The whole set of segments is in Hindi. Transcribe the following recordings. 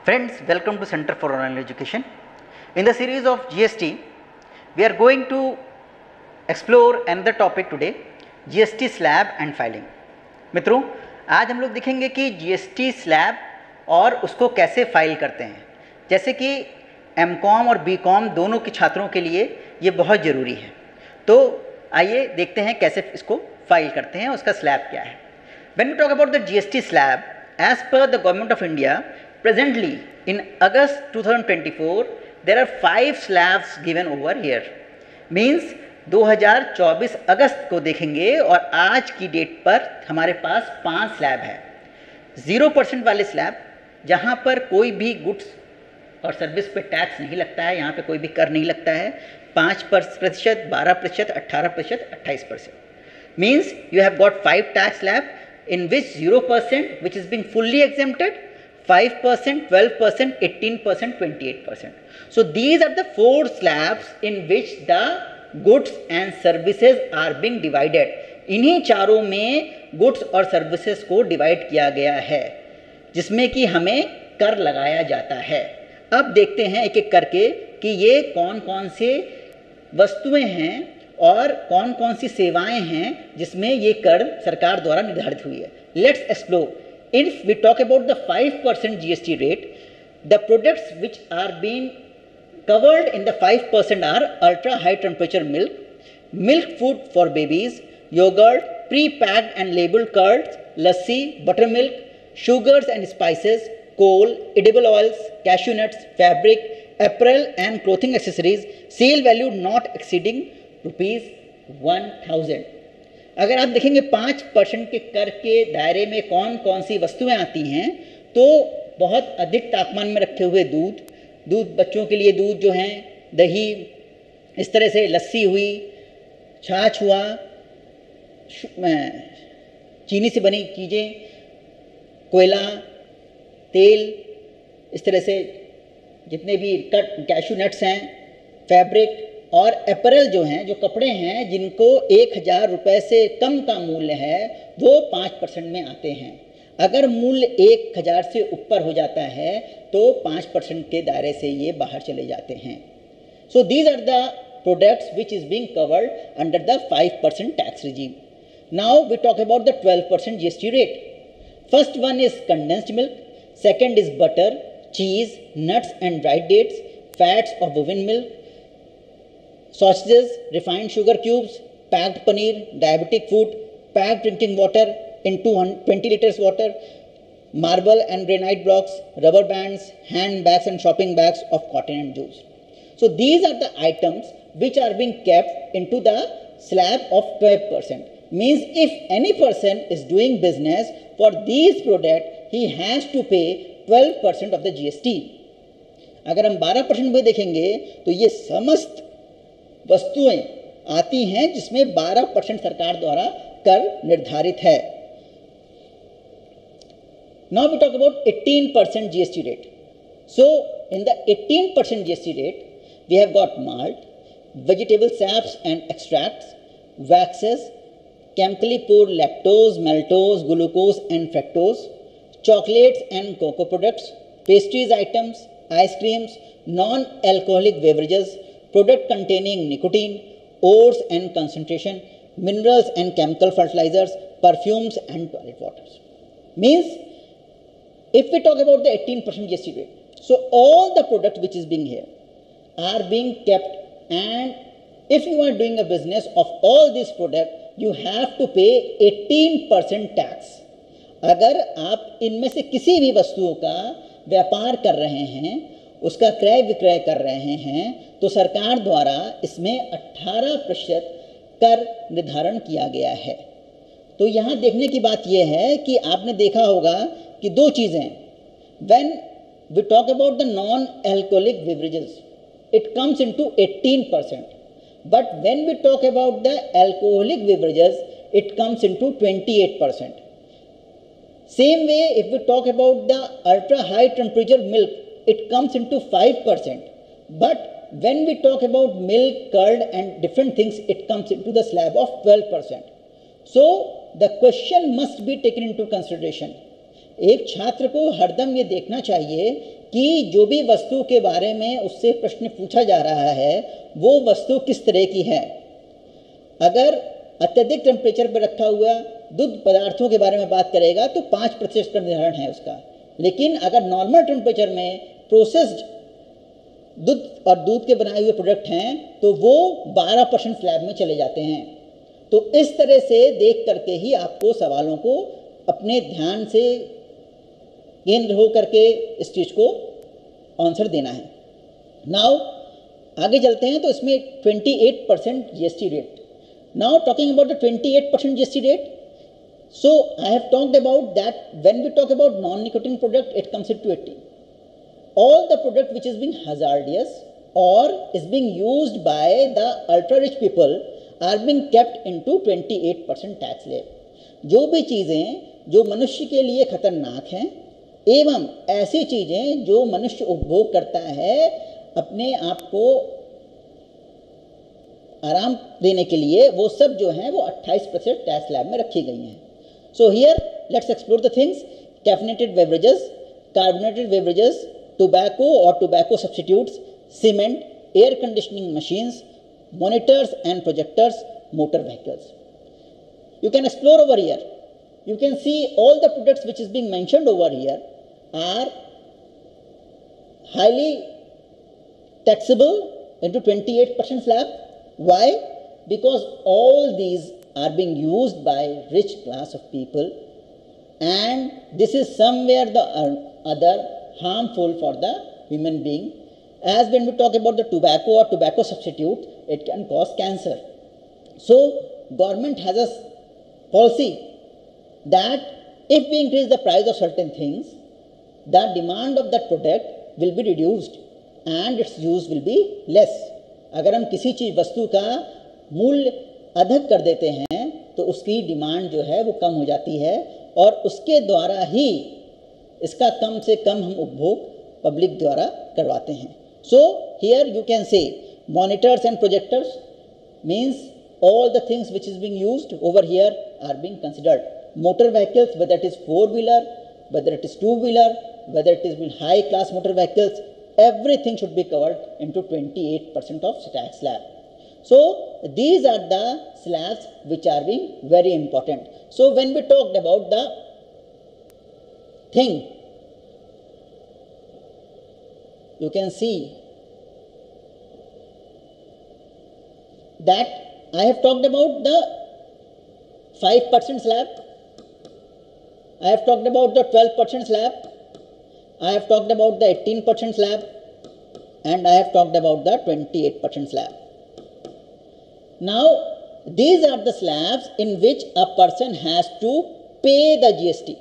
Friends, welcome to Center for Online Education. In the series of GST, we are going to explore another topic today, GST slab and filing. मित्रों, आज हम लोग देखेंगे कि GST स्लैब और उसको कैसे फाइल करते हैं। जैसे कि M.Com और B.Com दोनों के छात्रों के लिए ये बहुत ज़रूरी है। तो आइए देखते हैं कैसे इसको फाइल करते हैं, उसका स्लैब क्या है। When we talk about the GST slab, as per the Government of India, presently in August 2024 there are 5 slabs given over here. Means 2024 अगस्त को देखेंगे और आज की डेट पर हमारे पास 5 स्लैब है। 0% वाले स्लैब जहाँ पर कोई भी गुड्स और सर्विस पे टैक्स नहीं लगता है, यहाँ पे कोई भी कर नहीं लगता है। 5%, 12%, 18%, 28%। Means you have got 5 tax slab in which 0% which is being fully exempted, 5%, 12%, 18%, 28%. So these are the 4 slabs in which the goods and services are being divided. इन्हीं चारों में गुड्स और सर्विसेज को डिवाइड किया गया है जिसमें कि हमें कर लगाया जाता है। अब देखते हैं एक एक करके कि ये कौन कौन से वस्तुएं हैं और कौन कौन सी सेवाएं हैं जिसमें ये कर सरकार द्वारा निर्धारित हुई है। Let's explore. If we talk about the 5% GST rate, the products which are being covered in the 5% are ultra high temperature milk, milk food for babies, yogurt, pre-packed and labeled curds, lassi, buttermilk, sugars and spices, coal, edible oils, cashew nuts, fabric, apparel and clothing accessories, sale value not exceeding ₹1000। अगर आप देखेंगे 5% के कर के दायरे में कौन कौन सी वस्तुएं आती हैं तो बहुत अधिक तापमान में रखे हुए दूध बच्चों के लिए दूध जो हैं, दही, इस तरह से लस्सी हुई, छाछ हुआ, चीनी से बनी चीज़ें, कोयला, तेल, इस तरह से जितने भी कैशू नट्स हैं, फैब्रिक और अपैरल जो हैं, जो कपड़े हैं जिनको 1000 रुपये से कम का मूल्य है वो 5% में आते हैं। अगर मूल्य 1000 से ऊपर हो जाता है तो 5% के दायरे से ये बाहर चले जाते हैं। So these are the products which is being covered under the 5% tax regime. Now we talk about the 12% GST rate. First one is condensed milk, second is butter, cheese, nuts and dried dates, fats of bovine milk, sausages, refined sugar cubes, packed paneer, diabetic food, packed drinking water in 20 liters water, marble and granite blocks, rubber bands, handbags and shopping bags of cotton and jute. So these are the items which are being kept into the slab of 12%. Means if any person is doing business for these products, he has to pay 12% of the GST. अगर हम 12% में देखेंगे तो ये समस्त वस्तुएं आती हैं जिसमें 12% सरकार द्वारा कर निर्धारित है। Now we talk about 18% GST rate. So in the 18% GST rate, we have got malt, vegetable saps and extracts, waxes, chemically poured lactose, maltose, glucose and fructose, chocolates and cocoa products, pastries items, ice creams, non-alcoholic beverages, product containing nicotine, ores and concentration, minerals and chemical fertilizers, perfumes and toilet waters. Means if we talk about the 18% GST rate, so all the products which is being here are being kept, and if you are doing a business of all these products, you have to pay 18% tax. अगर आप इनमें से किसी भी वस्तुओं का व्यापार कर रहे हैं, उसका क्रय विक्रय कर रहे हैं तो सरकार द्वारा इसमें 18% कर निर्धारण किया गया है। तो यहाँ देखने की बात यह है कि आपने देखा होगा कि दो चीज़ें, when we talk about the non-alcoholic beverages, it comes into 18%, but when we talk about the alcoholic beverages, it comes into 28%. Same way, if we talk about the ultra high temperature milk, it comes into 5%, but when we talk about milk, curd and different things, it comes into the slab of 12%. So the question must be taken into consideration. एक छात्र को हरदम ये देखना चाहिए कि जो भी वस्तु के बारे में उससे प्रश्न पूछा जा रहा है वो वस्तु किस तरह की है। अगर अत्यधिक टेम्परेचर पर रखा हुआ दूध पदार्थों के बारे में बात करेगा तो 5% का निर्धारण है उसका, लेकिन अगर नॉर्मल टेम्परेचर में प्रोसेस्ड दूध और दूध के बनाए हुए प्रोडक्ट हैं तो वो 12% स्लैब में चले जाते हैं। तो इस तरह से देख करके ही आपको सवालों को अपने ध्यान से केंद्र हो करके इस चीज़ को आंसर देना है। नाउ आगे चलते हैं तो इसमें 28% GST rate. Now talking about the 28% GST rate, so I have talked about that when we talk about non-nicotine product it comes into 80. All the product which is being hazardous or is being used by the ultra rich people are being kept into 28% tax slab. जो भी चीज़ें जो मनुष्य के लिए खतरनाक हैं एवं ऐसी चीज़ें जो मनुष्य उपभोग करता है अपने आप को आराम देने के लिए, वो सब जो हैं वो 28% टैक्स स्लैब में रखी गई हैं। So here let's explore the things. Caffeinated beverages, carbonated beverages, tobacco or tobacco substitutes, cement, air conditioning machines, monitors and projectors, motor vehicles. You can explore over here. You can see all the products which is being mentioned over here are highly taxable into 28% slab. Why? Because all these are being used by rich class of people, and this is somewhere the other harmful for the human being. As when we talk about the tobacco or tobacco substitute, it can cause cancer. So government has a policy that if we increase the price of certain things, the demand of that product will be reduced and its use will be less. अगर हम किसी चीज़ वस्तु का मूल्य अधिक कर देते हैं तो उसकी डिमांड जो है वो कम हो जाती है और उसके द्वारा ही इसका कम से कम हम उपभोग पब्लिक द्वारा करवाते हैं. So here you can say monitors and projectors means all the things which is being used over here are being considered. Motor vehicles, whether it is four-wheeler, whether it is two-wheeler, whether it is high-class motor vehicles, everything should be covered into 28% of tax slab. So these are the slabs which are being very important. So when we talked about the thing, you can see that I have talked about the 5% slab, I have talked about the 12% slab, I have talked about the 18% slab, and I have talked about the 28% slab. Now these are the slabs in which a person has to pay the GST.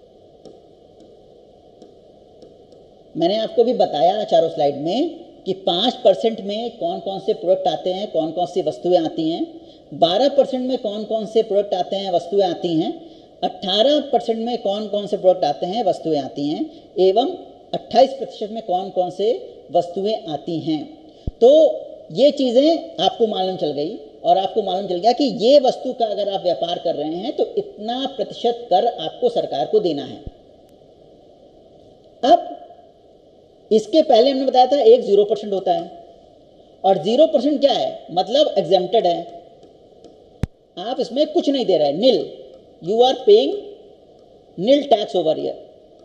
मैंने आपको भी बताया चारों स्लाइड में कि 5% में कौन कौन से प्रोडक्ट आते हैं, कौन कौन सी वस्तुएं आती हैं, 12% में कौन कौन से प्रोडक्ट आते हैं, वस्तुएं आती हैं, 18% में कौन कौन से प्रोडक्ट आते हैं, वस्तुएं आती हैं, एवं 28% में कौन कौन से वस्तुएं आती हैं. तो ये चीज़ें आपको मालूम चल गई और आपको मालूम चल गया कि ये वस्तु का अगर आप व्यापार कर रहे हैं तो इतना प्रतिशत कर आपको सरकार को देना है. अब इसके पहले हमने बताया था एक 0% होता है और 0% क्या है, मतलब एग्जेम्प्टेड है, आप इसमें कुछ नहीं दे रहे, nil, you are paying nil tax over here.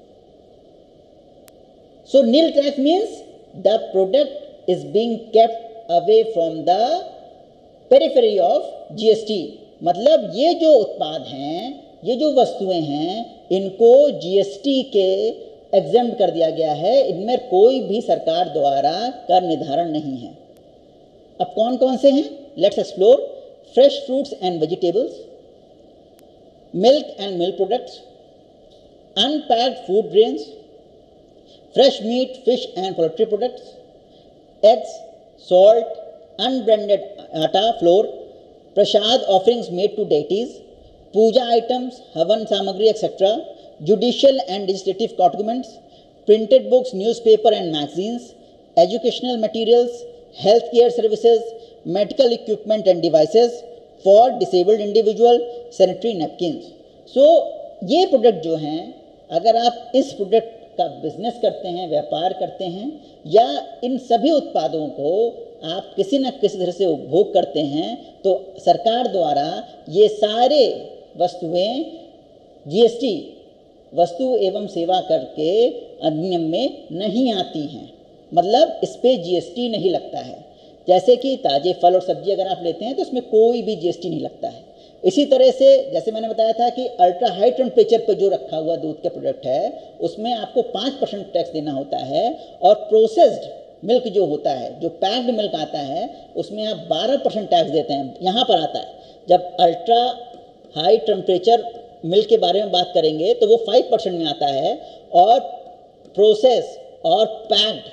So nil tax means the product is being kept away from the periphery of GST. मतलब ये जो उत्पाद हैं, ये जो वस्तुएं हैं, इनको जीएसटी के एग्जेम्प्ट कर दिया गया है, इनमें कोई भी सरकार द्वारा कर निर्धारण नहीं है. अब कौन कौन से हैं, let's explore. Fresh fruits and vegetables, milk and milk products, unpacked food grains, fresh meat, fish and poultry products, eggs, salt, unbranded atta flour, prasad offerings made to deities, puja items, havan samagri etc., judicial and legislative documents, printed books, newspaper and magazines, educational materials, healthcare services, medical equipment and devices for disabled individual, sanitary napkins. So ये प्रोडक्ट जो हैं, अगर आप इस प्रोडक्ट का बिजनेस करते हैं, व्यापार करते हैं, या इन सभी उत्पादों को आप किसी न किसी तरह से उपभोग करते हैं, तो सरकार द्वारा ये सारे वस्तुएं जीएसटी वस्तु एवं सेवा कर के अधिनियम में नहीं आती हैं, मतलब इस पे जीएसटी नहीं लगता है। जैसे कि ताजे फल और सब्जी अगर आप लेते हैं तो उसमें कोई भी जीएसटी नहीं लगता है। इसी तरह से जैसे मैंने बताया था कि अल्ट्रा हाई टेम्परेचर पर जो रखा हुआ दूध का प्रोडक्ट है उसमें आपको 5% टैक्स देना होता है, और प्रोसेस्ड मिल्क जो होता है, जो पैक्ड मिल्क आता है, उसमें आप 12% टैक्स देते हैं। यहाँ पर आता है जब अल्ट्रा हाई टेम्परेचर मिल्क के बारे में बात करेंगे तो वो 5% में आता है, और प्रोसेस और पैक्ड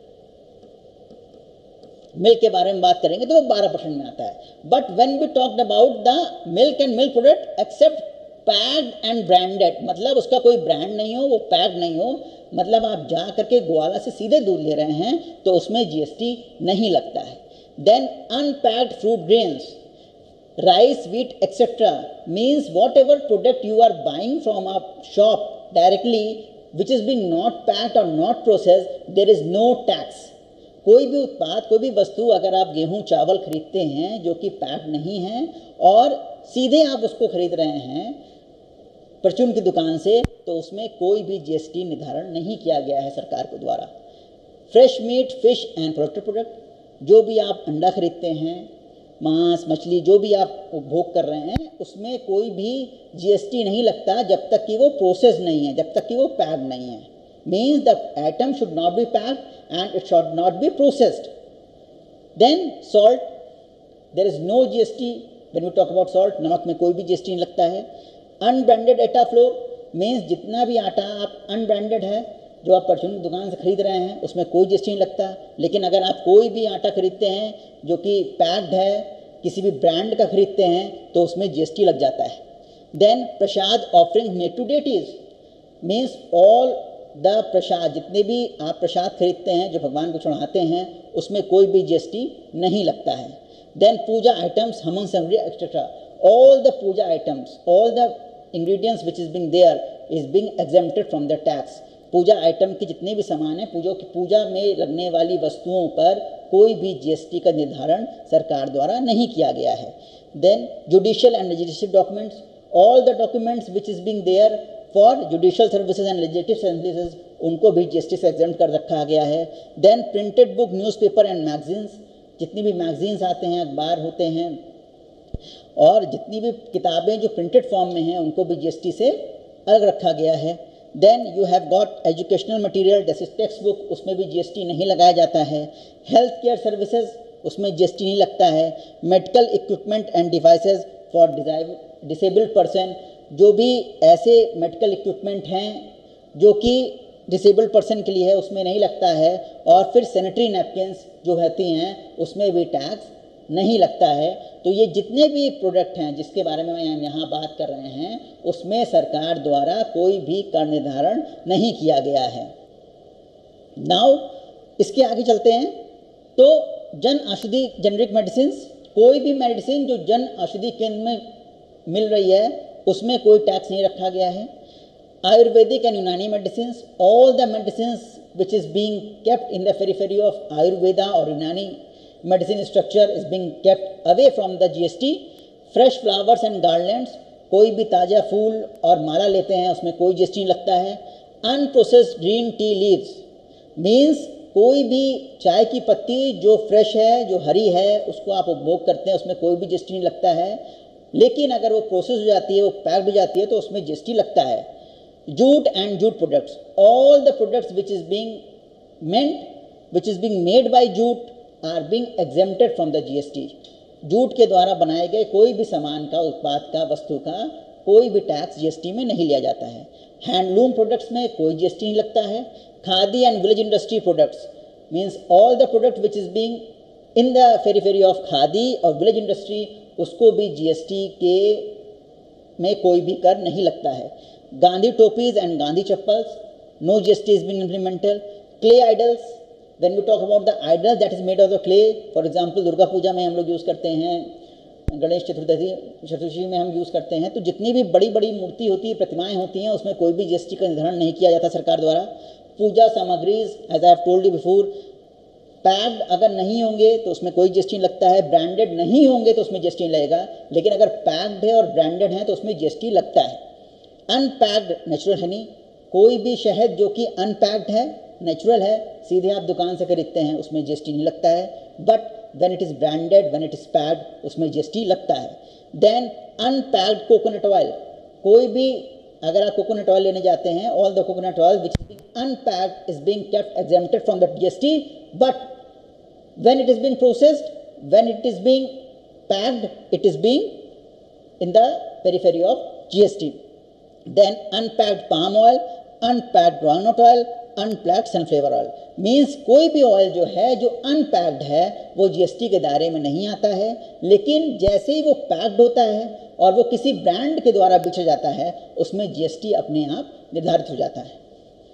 मिल्क के बारे में बात करेंगे तो वो 12% में आता है। But when we talked about the milk and milk product except packed and branded, मतलब उसका कोई ब्रांड नहीं हो, वो पैक्ड नहीं हो, मतलब आप जा करके ग्वाला से सीधे दूध ले रहे हैं, तो उसमें जीएसटी नहीं लगता है। Then unpacked fruit grains, rice, wheat, etc. means whatever product you are buying from a shop directly which is being not packed or not processed, there is no tax. कोई भी उत्पाद, कोई भी वस्तु अगर आप गेहूं चावल खरीदते हैं जो कि पैक्ड नहीं है और सीधे आप उसको खरीद रहे हैं परचून की दुकान से, तो उसमें कोई भी जीएसटी निर्धारण नहीं किया गया है सरकार के द्वारा। Fresh meat, fish and poultry product, जो भी आप अंडा खरीदते हैं, मांस मछली जो भी आप उपभोग कर रहे हैं, उसमें कोई भी जीएसटी नहीं लगता जब तक कि वो प्रोसेस नहीं है, जब तक कि वो पैक्ड नहीं है। Means the item should not be packed and it should not be processed. Then salt, there is no GST when we talk about salt, नमक में कोई भी जीएसटी नहीं लगता है। अनब्रांडेड आटा फ्लोर मीन्स जितना भी आटा आप अनब्रांडेड है जो आप परचून की दुकान से खरीद रहे हैं उसमें कोई जीएसटी नहीं लगता। लेकिन अगर आप कोई भी आटा खरीदते हैं जो कि पैक्ड है, किसी भी ब्रांड का खरीदते हैं, तो उसमें जीएसटी लग जाता है। Then prasad offering made to deities means all the prasad, जितने भी आप प्रसाद खरीदते हैं जो भगवान को चढ़ाते हैं, उसमें कोई भी जीएसटी नहीं लगता है। Then Puja items, havan samagri etcetera, all the puja items, all the ingredients which is being there is being exempted from the tax. Puja item के जितने भी सामान हैं, पूजा में लगने वाली वस्तुओं पर कोई भी जीएसटी का निर्धारण सरकार द्वारा नहीं किया गया है। Then judicial and legislative documents, all the documents which is being there for judicial services and legislative services, उनको भी जीएसटी से एग्जेम्प्ट कर रखा गया है। देन printed book, newspaper and magazines, जितनी भी मैगजीन्स आते हैं, अखबार होते हैं, और जितनी भी किताबें जो प्रिंटेड फॉर्म में हैं, उनको भी जीएसटी से अलग रखा गया है। Then you have got educational material, जैसे टेक्स्ट बुक, उसमें भी जीएसटी नहीं लगाया जाता है। हेल्थ केयर सर्विसेज, उसमें जीएसटी नहीं लगता है। Medical equipment and devices for disabled person, जो भी ऐसे मेडिकल इक्विपमेंट हैं जो कि डिसेबल्ड पर्सन के लिए है, उसमें नहीं लगता है। और फिर सैनिटरी नैपकिन्स जो रहती हैं, उसमें भी टैक्स नहीं लगता है। तो ये जितने भी प्रोडक्ट हैं जिसके बारे में हम यहाँ बात कर रहे हैं, उसमें सरकार द्वारा कोई भी कर निर्धारण नहीं किया गया है। नाउ इसके आगे चलते हैं। तो जन औषधि जेनरिक मेडिसिन, कोई भी मेडिसिन जो जन औषधि केंद्र में मिल रही है उसमें कोई टैक्स नहीं रखा गया है। Ayurvedic and Unani medicine, all the medicine which is being kept in the periphery of Ayurveda और Unani medicine structure is being kept away from the GST. Fresh flowers and garlands, कोई भी ताज़ा फूल और माला लेते हैं उसमें कोई जीएसटी नहीं लगता है। Unprocessed green tea leaves means कोई भी चाय की पत्ती जो फ्रेश है, जो हरी है, उसको आप उपभोग करते हैं, उसमें कोई भी जीएसटी नहीं लगता है। लेकिन अगर वो प्रोसेस हो जाती है, वो पैक्ड हो जाती है, तो उसमें जीएसटी लगता है। Jute and jute products, all the products which is being made by jute are being exempted from the GST. Jute के द्वारा बनाए गए कोई भी सामान का, उत्पाद का, वस्तु का कोई भी टैक्स जीएसटी में नहीं लिया जाता है। हैंडलूम प्रोडक्ट्स में कोई जीएसटी नहीं लगता है। Khadi and village industry products means all the product which is being in the periphery of khadi और विलेज इंडस्ट्री, उसको भी जीएसटी के में कोई भी कर नहीं लगता है। Gandhi topis and Gandhi chappals, no GST is being implemented. Clay idols, when we talk about the idol that is made out of clay, for example Durga Puja में हम लोग यूज़ करते हैं गणेश चतुर्थी में हम यूज़ करते हैं, तो जितनी भी बड़ी बड़ी मूर्ति होती है, प्रतिमाएं होती हैं, उसमें कोई भी जीएसटी का निर्धारण नहीं किया जाता सरकार द्वारा। Puja samagris, as I have told you before, packed अगर नहीं होंगे तो उसमें कोई जीएसटी नहीं लगता है, ब्रांडेड नहीं होंगे तो उसमें जीएसटी नहीं लगेगा, लेकिन अगर पैक्ड है और ब्रांडेड है तो उसमें जीएसटी लगता है। अनपैक्ड नेचुरल हनी, कोई भी शहद जो कि अनपैक्ड है, नेचुरल है, सीधे आप दुकान से खरीदते हैं, उसमें जीएसटी नहीं लगता है। But when it is branded, when it is packed, उसमें जीएसटी लगता है। देन अनपैक्ड कोकोनट ऑयल, कोई भी अगर आप कोकोनट ऑयल लेने जाते हैं, all the coconut oil which is being unpacked is being kept exempted from the GST, but when it is being processed, when it is being packed, it is being in the periphery of GST. Then unpacked palm oil, unpacked groundnut oil, unpacked sunflower oil, means कोई भी ऑयल जो है जो अनपैक्ड है वो जीएसटी के दायरे में नहीं आता है, लेकिन जैसे ही वो पैक्ड होता है और वो किसी ब्रांड के द्वारा बेचा जाता है, उसमें जीएसटी अपने आप निर्धारित हो जाता है।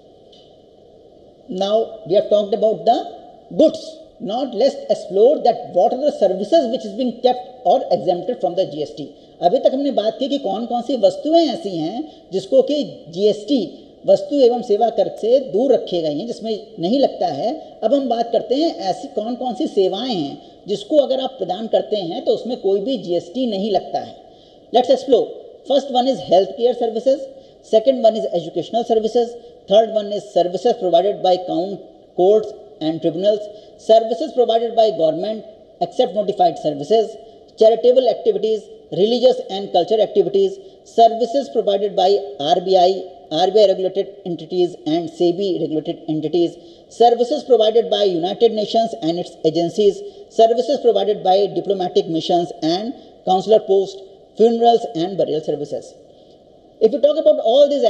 Now we have talked about the goods. Now let's explore that what are the services which is being kept or exempted from the GST. अभी तक हमने बात की कि कौन कौन सी वस्तुएं ऐसी हैं जिसको कि जीएसटी वस्तु एवं सेवा कर से दूर रखे गई हैं, जिसमें नहीं लगता है। अब हम बात करते हैं ऐसी कौन कौन सी सेवाएं हैं जिसको अगर आप प्रदान करते हैं तो उसमें कोई भी जीएसटी नहीं लगता है। Let's explore. First one is health care services, second one is educational services, third one is services provided by courts and tribunals, services provided by government except notified services, charitable activities, religious and cultural activities, services provided by RBI regulated entities and SEBI regulated entities, services provided by United Nations and its agencies, services provided by diplomatic missions and consular posts, funerals and burial services. If you talk about all these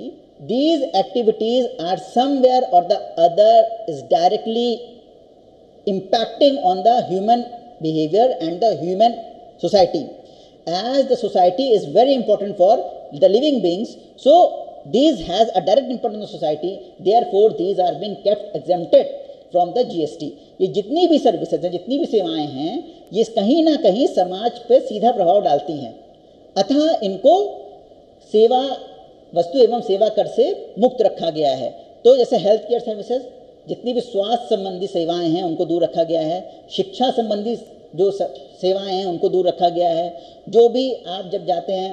activities are somewhere or the other is directly impacting on the human behavior and the human society. As the society is very important for the living beings, so these has a direct impact on the society, therefore these are being kept exempted from the GST. ये जितनी भी सर्विसेज हैं, जितनी भी सेवाएं हैं, ये कहीं ना कहीं समाज पे सीधा प्रभाव डालती हैं, अतः इनको सेवा वस्तु एवं सेवा कर से मुक्त रखा गया है। तो जैसे हेल्थ केयर सर्विसेज, जितनी भी स्वास्थ्य संबंधी सेवाएं हैं उनको दूर रखा गया है, शिक्षा संबंधी जो सेवाएं हैं उनको दूर रखा गया है, जो भी आप जब जाते हैं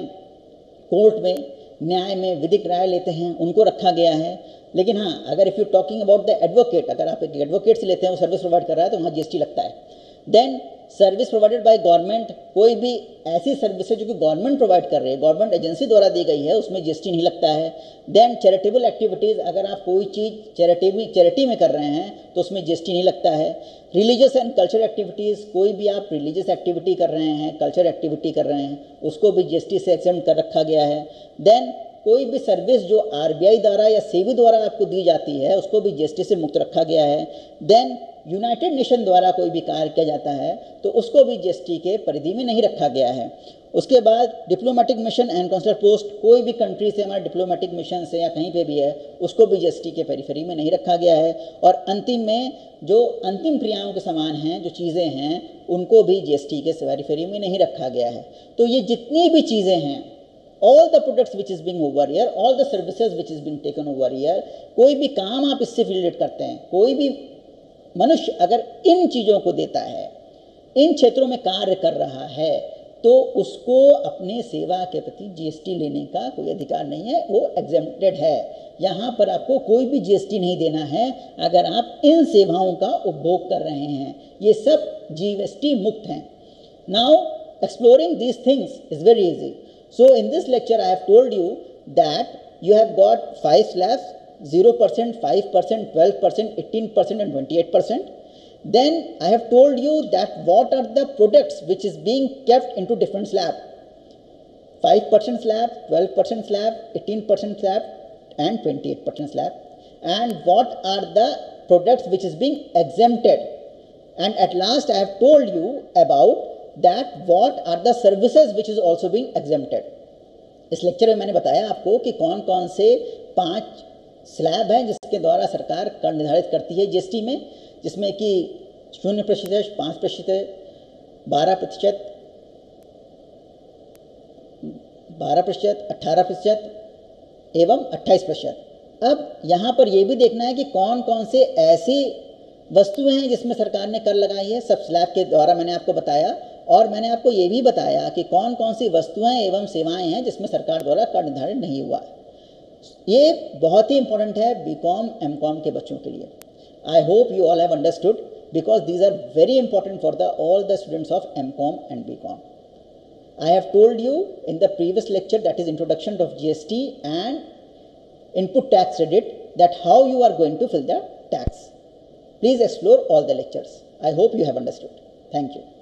कोर्ट में न्याय में विधिक राय लेते हैं उनको रखा गया है। लेकिन हाँ, अगर if you talking about the advocate, अगर आप एक एडवोकेट से लेते हैं वो सर्विस प्रोवाइड कर रहा है तो वहाँ जीएसटी लगता है। Then service provided by government, कोई भी ऐसी सर्विस है जो कि गवर्नमेंट प्रोवाइड कर रही है, गवर्नमेंट एजेंसी द्वारा दी गई है, उसमें जीएसटी नहीं लगता है। देन चैरिटेबल एक्टिविटीज़, अगर आप कोई चीज़ चैरिटी में कर रहे हैं तो उसमें जीएसटी नहीं लगता है। रिलीजियस एंड कल्चरल एक्टिविटीज़, कोई भी आप रिलीजियस एक्टिविटी कर रहे हैं, कल्चर एक्टिविटी कर रहे हैं, उसको भी जीएसटी से एक्सेम्प्ट कर रखा गया है। देन कोई भी सर्विस जो आरबीआई द्वारा या सेबी द्वारा आपको दी जाती है उसको भी जीएसटी से मुक्त रखा गया है। देन यूनाइटेड नेशन द्वारा कोई भी कार्य किया जाता है तो उसको भी जीएसटी के परिधि में नहीं रखा गया है। उसके बाद diplomatic mission and consular post, कोई भी कंट्री से हमारा डिप्लोमेटिक मिशन से या कहीं पे भी है उसको भी जीएसटी के पेरिफेरी में नहीं रखा गया है। और अंतिम में जो अंतिम क्रियाओं के समान हैं, जो चीज़ें हैं, उनको भी जीएसटी के पेरिफेरी में नहीं रखा गया है। तो ये जितनी भी चीज़ें हैं, all the products which is being over here, all the services which is being taken over here, कोई भी काम आप इससे रिलेट करते हैं, कोई भी मनुष्य अगर इन चीज़ों को देता है, इन क्षेत्रों में कार्य कर रहा है, तो उसको अपने सेवा के प्रति जीएसटी लेने का कोई अधिकार नहीं है, वो एग्जेम्प्टेड है। यहाँ पर आपको कोई भी जीएसटी नहीं देना है अगर आप इन सेवाओं का उपभोग कर रहे हैं, ये सब जीएसटी मुक्त हैं। Now exploring these things is very easy. So in this lecture I have told you that you have got 5 slabs, 0%, 5%, 12%, 18% and 28%. Then I have told you that what are the products which is being kept into different slab. 5% slab, 12% slab, 18% slab and 28% slab. And what are the products which is being exempted. And at last I have told you about that what are the services which is also being exempted. इस लेक्चर में मैंने बताया आपको कि कौन कौन से 5 स्लैब हैं जिसके द्वारा सरकार कर निर्धारित करती है जीएसटी में, जिसमें कि 0%, 5%, 12%, 12%, 18% एवं 28%। अब यहाँ पर ये भी देखना है कि कौन कौन से ऐसी वस्तुएं हैं जिसमें सरकार ने कर लगाई है, सब स्लैब के द्वारा मैंने आपको बताया। और मैंने आपको ये भी बताया कि कौन कौन सी वस्तुएं एवं सेवाएं हैं जिसमें सरकार द्वारा कर निर्धारित नहीं हुआ है। ये बहुत ही इंपॉर्टेंट है बीकॉम एमकॉम के बच्चों के लिए। I hope you all have understood because these are very important for all the students of MCOM and BCom. I have told you in the previous lecture, that is introduction of GST and input tax credit, that how you are going to fill the tax. Please explore all the lectures. I hope you have understood. Thank you.